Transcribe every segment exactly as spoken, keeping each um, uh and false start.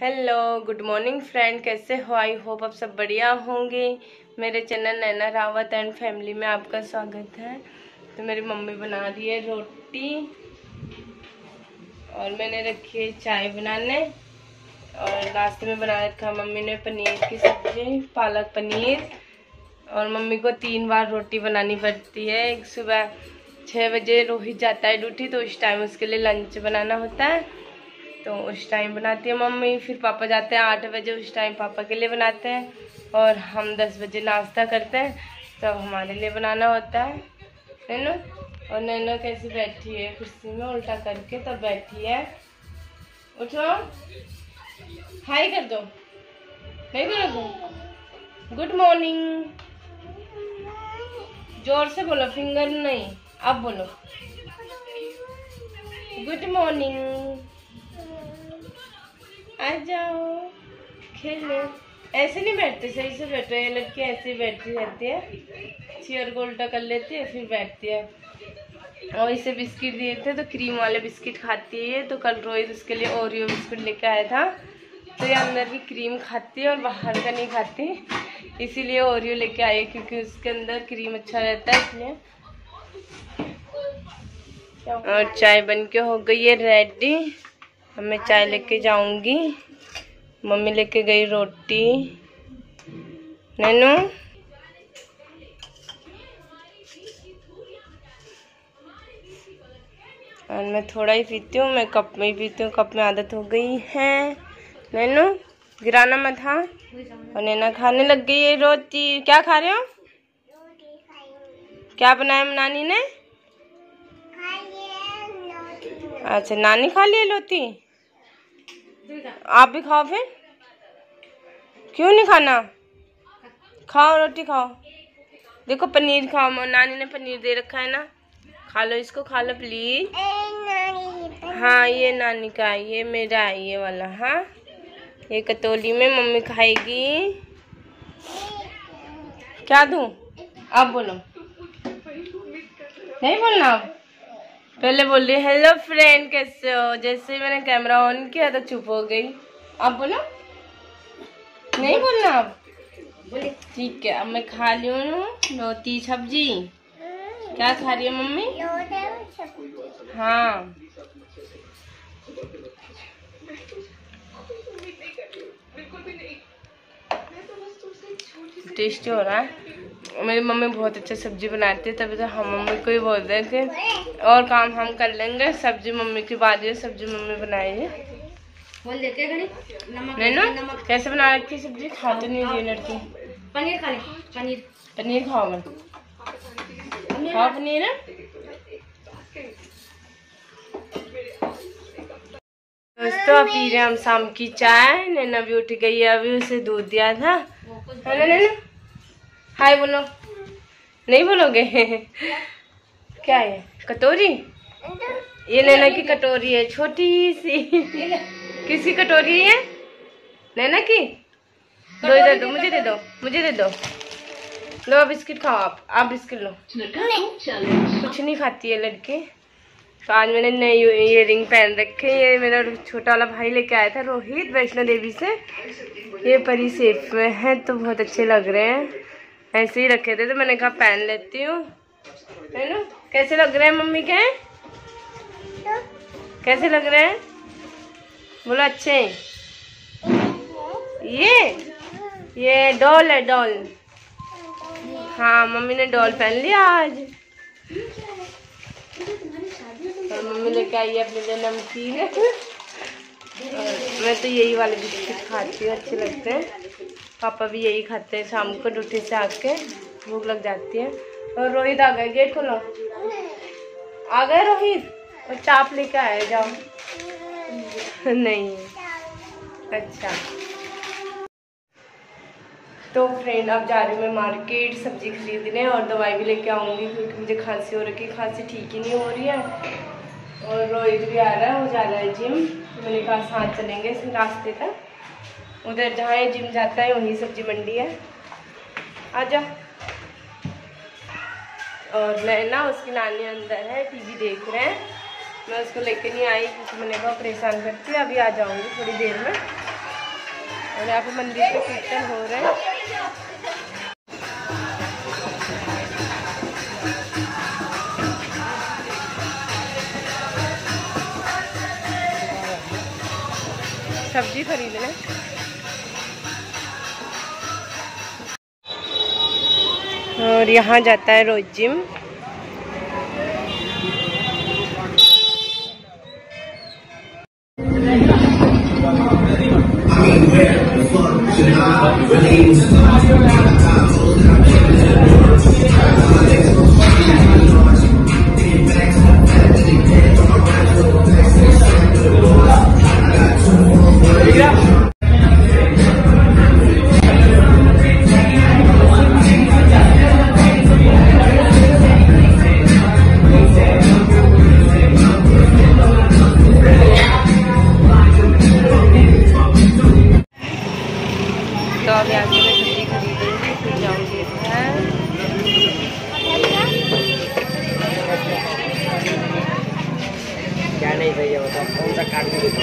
Hello good morning friend, कैसे हो? I hope आप सब बढ़िया होंगे। मेरे channel Naina Rawat and family में आपका स्वागत है। तो मेरी मम्मी बना रही है रोटी और मैंने रखी है चाय बनाने। और नाश्ते में बना रखा मम्मी ने पनीर की सब्जी, पालक पनीर। और मम्मी को तीन बार रोटी बनानी पड़ती है। एक सुबह छः बजे रोहित जाता है ड्यूटी, तो उस टाइम उसके लिए लंच बनाना होता है, तो उस टाइम बनाती है मम्मी। फिर पापा जाते हैं आठ बजे, उस टाइम पापा के लिए बनाते हैं। और हम दस बजे नाश्ता करते हैं, तब हमारे लिए बनाना होता है। नैनो, और नैनो कैसी बैठी है कुर्सी में उल्टा करके, तब बैठी है। उठो, हाय कर दो। नहीं करोगे? गुड मॉर्निंग जोर से बोलो, फिंगर नहीं, अब बोलो गुड मॉर्निंग। आ जाओ खेलो। ऐसे नहीं बैठते, सही से बैठो। ये लड़की ऐसे ही बैठी रहती है, चेयर को उल्टा कर लेती है फिर बैठती है। और इसे बिस्किट दिए थे तो क्रीम वाले बिस्किट खाती है। तो कल रोहित उसके लिए ओरियो बिस्किट लेके आया था, तो ये अंदर की क्रीम खाती है और बाहर का नहीं खाती, इसीलिए ओरियो लेके आई, क्योंकि उसके अंदर क्रीम अच्छा रहता है इसलिए। और चाय बन के हो गई है रेडी। अब मैं चाय लेके जाऊंगी। मम्मी लेके गई रोटी। नैनू, और मैं थोड़ा ही पीती हूँ, मैं कप में ही पीती हूँ, कप में आदत हो गई है। नैनू गिराना मत, हाँ। और नैना खाने लग गई है रोटी। क्या खा रहे हो? क्या बनाया नानी ने? अच्छा, नानी खा ली रोटी, आप भी खाओ फिर। क्यों नहीं खाना? खाओ रोटी खाओ। देखो पनीर खाओ, नानी ने पनीर दे रखा है ना, खा लो इसको, खा लो प्लीज। हाँ ये नानी का है, ये मेरा है ये वाला। हाँ ये कटोरी में मम्मी खाएगी। क्या दूं? आप बोलो। नहीं बोलना आप, पहले बोल रही हेलो फ्रेंड कैसे हो। जैसे ही मैंने कैमरा ऑन किया तो चुप हो गई। आप बोलो। नहीं बोलना आप, ठीक है। अब मैं खा ली हूँ रोटी सब्जी। क्या खा रही है मम्मी? हाँ टेस्टी हो रहा है। मेरी मम्मी बहुत अच्छा सब्जी बनाती है, तभी तो हम मम्मी को ही बोल रहे थे और काम हम कर लेंगे, सब्जी मम्मी की बात है, सब्जी मम्मी बनाएगी। नहीं ना, कैसे बना रखी सब्जी? खाते नहीं रही लड़की। पनीर खा ले, पनीर पनीर खाओ, मैं खाओ पनीर। दोस्तों अब पी रहे हम शाम की चाय। नैना भी उठ गई है, अभी उसे दूध दिया था। है ना नैना? हाय बोलो। नहीं बोलोगे? क्या है? कटोरी? ये नैना की कटोरी है, छोटी सी। किसकी कटोरी है? नैना की। दो इधर दो, मुझे दे दो, मुझे दे दो। लो बिस्किट खाओ, आप आप बिस्किट लो। कुछ नहीं खाती है लड़की। तो आज मैंने नई इयर रिंग पहन रखे। ये मेरा छोटा वाला भाई लेके आया था रोहित, वैष्णो देवी से। ये परी सेफ में है तो बहुत अच्छे लग रहे हैं। ऐसे ही रखे थे तो मैंने कहा पहन लेती हूँ। है ना? कैसे लग रहे हैं मम्मी के? कैसे लग रहे हैं बोलो? अच्छे। ये ये डॉल है, डॉल। हाँ मम्मी ने डॉल पहन लिया आज। और मम्मी लेके आई है अपने लिए नमकीन। मैं तो यही वाले बिस्किट खाती हूँ, अच्छे लगते हैं। पापा भी यही खाते हैं, शाम को ड्यूटी से आके भूख लग जाती है। और रोहित आ गए, गेट खोलो। आ गए रोहित, और चाप लेके आए, जाओ। नहीं, अच्छा। तो फ्रेंड अब जा रही हूँ मैं मार्केट सब्जी खरीदने, और दवाई भी लेके आऊँगी, क्योंकि मुझे खांसी हो रखी है, खांसी ठीक ही नहीं हो रही है। और रोहित भी आ रहा है, वो जा रहा है जिम। तो मैंने कहा साथ चलेंगे इस रास्ते तक, उधर जहाँ ये जिम जाता है वहीं सब्जी मंडी है, आजा। और नैना उसकी नानी अंदर है, टीवी देख रहे हैं। मैं उसको लेके नहीं आई क्योंकि मैंने कहा परेशान करती है, अभी आ जाऊँगी थोड़ी देर में। और यहाँ पे मंदिर पे कीर्तन हो रहे हैं। सब्जी खरीद लें। और यहाँ जाता है रोज जिम। तो अब यहाँ से मैं सब्जी खरीदूंगी, फिर जाऊंगी घर। क्या नहीं सही है बताओ, कौन सा काट के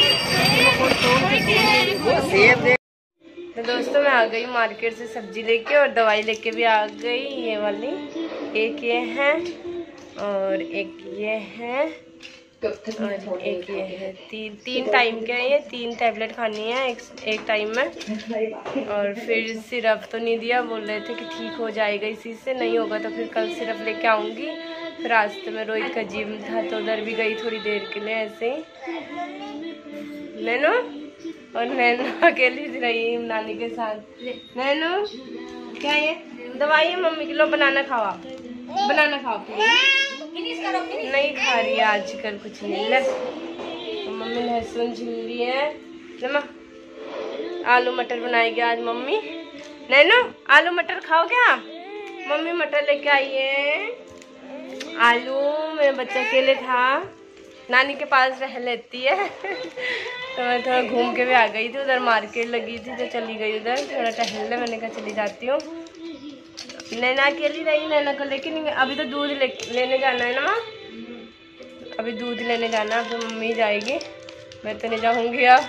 तो दोस्तों मैं आ गई मार्केट से सब्जी लेके और दवाई लेके भी आ गई। ये वाली एक ये है और एक ये है और एक ये है। तीन तीन टाइम के हैं ये, तीन टैबलेट खानी है एक एक टाइम में। और फिर सिरप तो नहीं दिया, बोल रहे थे कि ठीक हो जाएगा इसी से, नहीं होगा तो फिर कल सिरप लेके आऊँगी। फिर आज तो मैं रोहित का जिम था तो उधर भी गई थोड़ी देर के लिए ऐसे ही। नैनो और नैनो अकेली रही नानी के साथ। नैनो क्या ये दवाई है मम्मी की, लो बनाना खाओ, बनाना खाओ। नहीं खा रही है आजकल कुछ नहीं। लस तो मम्मी लहसुन छिल रही है। लम्मा आलू मटर बनाएगी आज मम्मी। नैनो आलू मटर खाओगे आप? मम्मी मटर लेके आई है। आलू मेरे बच्चे के लिए था, नानी के पास रह लेती है। तो मैं थोड़ा घूम के भी आ गई थी, उधर मार्केट लगी थी तो चली गई उधर थोड़ा टहलने। मैंने कहा चली जाती हूँ। नैना अकेली रही, नैना को लेके नहीं। अभी तो दूध ले, लेने जाना है ना माँ, अभी दूध लेने जाना, फिर मम्मी जाएगी, मैं तो नहीं जाऊँगी अब।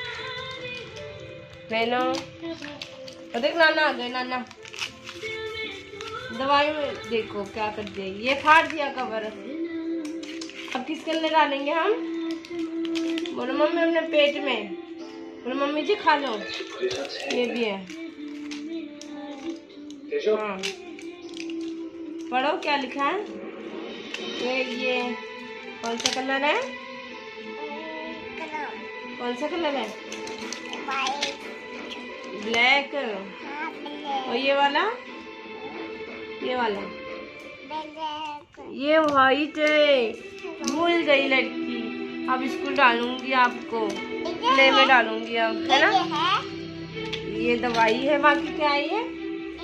नैना और देख नाना आ गए। नाना दवाई में देखो क्या कर देगी, ये फाड़ दिया कवर। अब किसके अंदर डालेंगे हम? बोलो मम्मी अपने पेट में। बोलो मम्मी जी खा लो, ये भी है। हाँ पढ़ो क्या लिखा है। ये ये कौन सा कलर है? कौन सा कलर है? ब्लैक। और ये वाला? ये वाला ये वाइट है। भूल गई लड़की। अब स्कूल डालूंगी आपको, प्ले में डालूंगी अब, है ना। ये दवाई है, बाकी क्या है ये?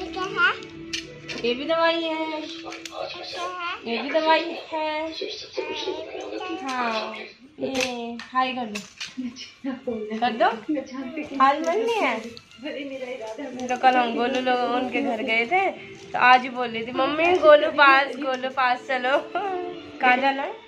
ये भी दवाई है, ये भी दवाई है। हाँ ये हाय कर दो, कर दो। आज मन नहीं है तो कल हम गोलू लोग उनके घर गए थे तो आज ही बोल रही थी मम्मी गोलू पास, गोलू पास चलो। कहाँ जाना है?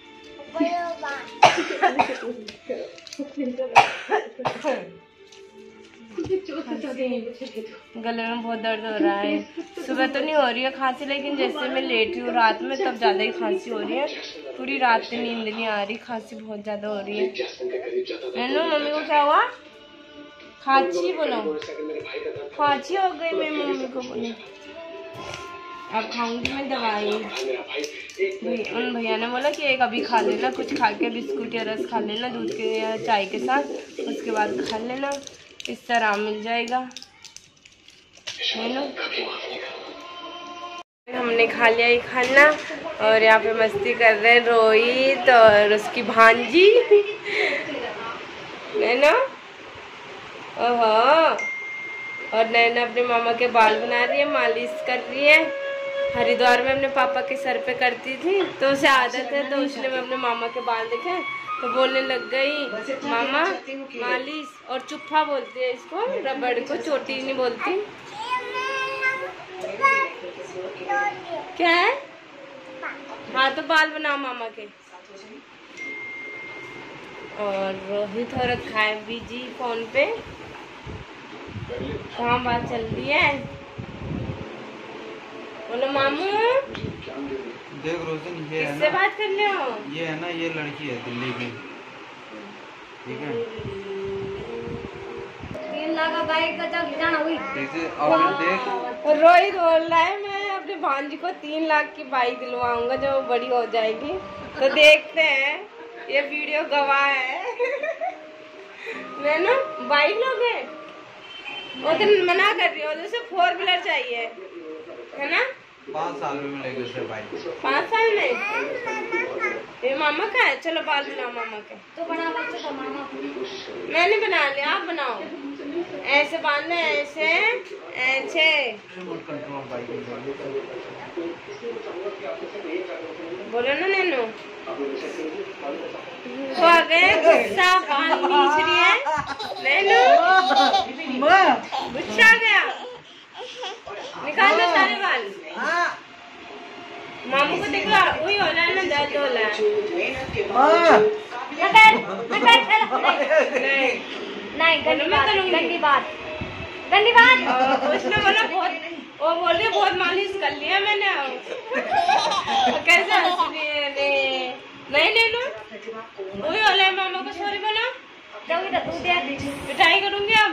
गले में बहुत दर्द हो रहा है। सुबह तो नहीं हो रही है खांसी, लेकिन जैसे मैं लेटी हूँ रात में तब ज़्यादा ही खांसी हो रही है। पूरी रात से नींद नहीं आ रही, खांसी बहुत ज़्यादा हो रही है। नैनो मम्मी को क्या हुआ? खांसी बोलो, खांसी हो गई मेरी मम्मी को। बोले अब खाऊंगी मैं दवाई। उन भैया ने बोला कि एक अभी खा लेना, कुछ खा के बिस्कुट या रस खा लेना दूध के या चाय के साथ, उसके बाद खा लेना, इससे आराम मिल जाएगा। हमने खा लिया ये खाना और यहाँ पे मस्ती कर रहे हैं रोहित और उसकी भांजी। नैना ओहो, और नैना अपने मामा के बाल बना रही है, मालिश कर रही है। हरिद्वार में अपने पापा के सर पे करती थी तो उसे आदत है, तो उसने मैं अपने मामा के बाल देखे तो बोलने लग गई मामा मालिश। और चुप्पा बोलती है इसको, रबड़ को चोटी नहीं बोलती। क्या है? हाँ तो बाल बनाओ मामा के। और रोहित हो रखा है बिजी फोन पे। कहाँ बात चल रही है? बोलो मामू। देख रोशन, ये है किससे ना, बात कर रहे हो? ये है ना, ये लड़की है दिल्ली की, ठीक है? तीन लाख का बाइक का जब जाना हुई। जैसे अब देख, रोहित बोल रहा है मैं अपने भांजी को तीन लाख की बाइक दिलवाऊंगा जब वो बड़ी हो जाएगी। तो देखते हैं, ये वीडियो गवाह है। नैनो बाइक लोगे? वो तो मना कर रही हो, जैसे फोर व्हीलर चाहिए है ना? पाँच साल में मिलेगी उसे बाइक। पाँच साल में? ये मामा का है, चलो बाल बनाओ मामा के। तो बना बच्चे का मामा। मैंने बना लिया, आप बनाओ। ऐसे बांधना, ऐसे ऐसे। रिमोट कंट्रोल बाइक बोलो ना नैनो। तो आ गए गुस्सा, बाल खींच रही है नैनो। गुस्सा आ गया, निकाल दो सारे बाल। मामू को देखो, वही हो रहा है ना, दर्द हो रहा है। नहीं नहीं, गंदी मैं बात, करूंगी। गंदी बात, गंदी बात। और उसने बोला बहुत, वो बोल रही बहुत मालिश कर लिया मैंने। कैसे हंस रही है? नहीं नहीं नहीं लो, वही हो रहा है। मामा को सॉरी बोलो। जाओगी तो तू दे। पिटाई करूंगी अब।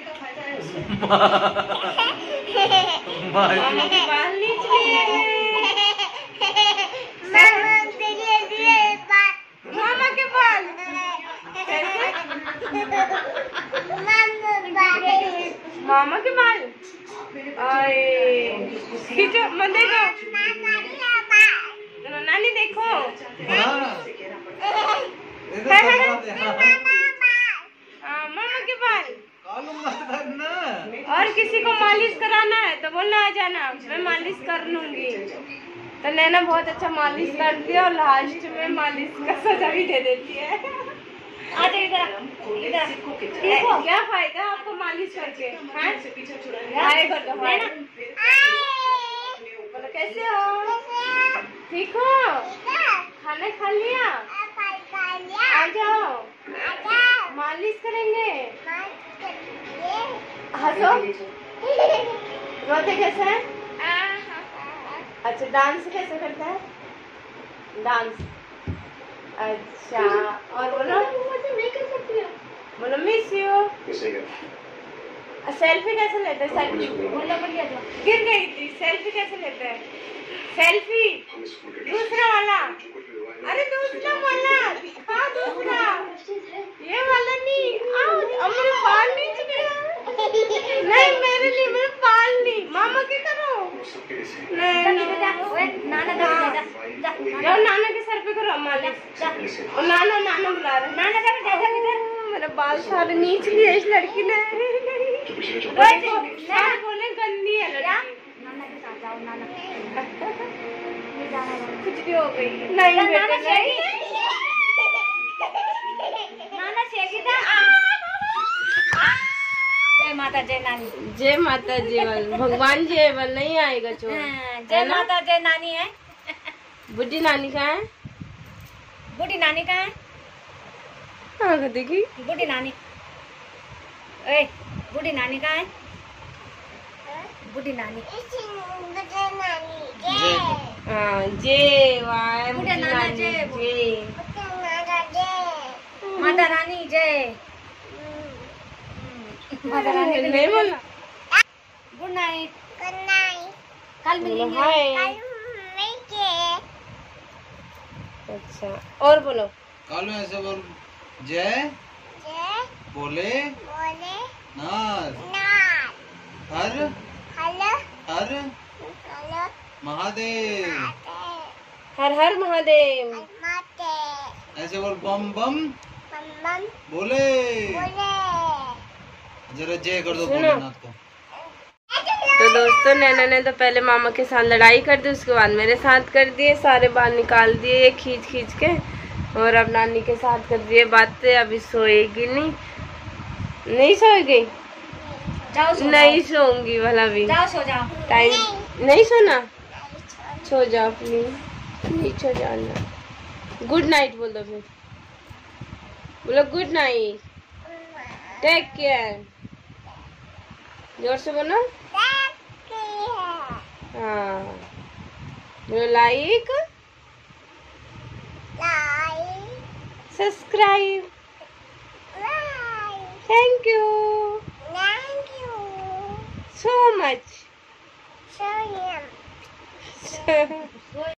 मामा के बाल नीच लिए। मामा के बाल कैसे? मामा के बाल आए खींचो, मत देखो नानी, देखो। हाँ मामा के बाल। और किसी को मालिश कराना है तो बोलना, आ जाना, मैं मालिश कर लूंगी। तो नैना बहुत अच्छा मालिश करती है और लास्ट में मालिश का सजा भी दे देती है। आ जाओ इधर, इधर। ए, क्या फायदा आपको मालिश करके? हाय कर दो, हाय। बोलो कैसे हो? ठीक हो? खाना खा लिया? आ जाओ, मालिश करेंगे। हंसो। रोते कैसे है? अच्छा, डांस कैसे करता है? डांस। अच्छा, और बोलो बोलो मिस यू। सेल्फी कैसे लेते हैं? सेल्फी बोलो बढ़िया जो। गिर गई थी। सेल्फी कैसे लेते हैं? सेल्फी दूसरा वाला, अरे दूसरा वाला, हाँ दूसरा, ये वाला नहीं। आओ, अब मेरे बाल नीचे नहीं, मेरे लिए, मेरे बाल नहीं। मामा के करो। नहीं नाना जा, जाओ नाना के सर पे करो मालिश। और नाना नाना बुला रहे। नाना जा, जा किधर? मेरे बाल सारे नीच लिए इस लड़की ने। बोले गंदी है लड़की। नाना के साथ जाओ, नाना। कुछ भी हो गई। नहीं बेटा नहीं। नाना शेगी था। जय माता, जय नानी। जय माता जी बल, भगवान जी बल नहीं आएगा चोर। जय माता, जय नानी है। बुढ़ी नानी कहाँ है? बूढ़ी नानी कहाँ है? हाँ देखी बूढ़ी नानी। ए, बूढ़ी नानी कहाँ है? बूढ़ी नानी। हाँ जय वाह बुढ़े नाना नानी जय, जय। माता रानी जय। माता रानी नहीं बोला। Good night. कल मिलेंगे। हाय। अच्छा, और बोलो। कालू ऐसे बोल, जय बोले नाथ हर हर महादेव। हर हर महादेव। ऐसे बोल, बम बम बोले। जरा जय कर दो भोलेनाथ को। तो दोस्तों नैना ने तो पहले मामा के साथ लड़ाई कर दी, उसके बाद मेरे साथ कर दिए, सारे बाल निकाल दिए ये खींच खींच के, और अब नानी के साथ कर दिए बातें। अभी सोएगी नहीं, नहीं सोएगी। जाओ सो नहीं सोऊंगी भला भी। जाओ सो जाओ। टाइम नहीं सोना, सो जाओ प्लीज, नीचे जाना। गुड नाइट बोल दो फिर, बोलो गुड नाइट, टेक केयर। जोर से बोलो। हाँ बोलो like subscribe. Thank you so much.